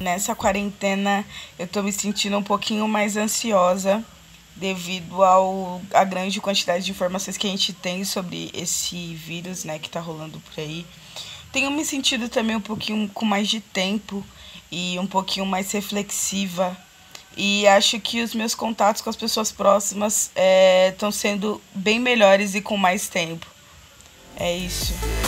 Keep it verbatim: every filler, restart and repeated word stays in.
Nessa quarentena eu tô me sentindo um pouquinho mais ansiosa devido ao a grande quantidade de informações que a gente tem sobre esse vírus, né, que tá rolando por aí. Tenho me sentido também um pouquinho com mais de tempo e um pouquinho mais reflexiva. E acho que os meus contatos com as pessoas próximas estão é, sendo bem melhores e com mais tempo. É isso.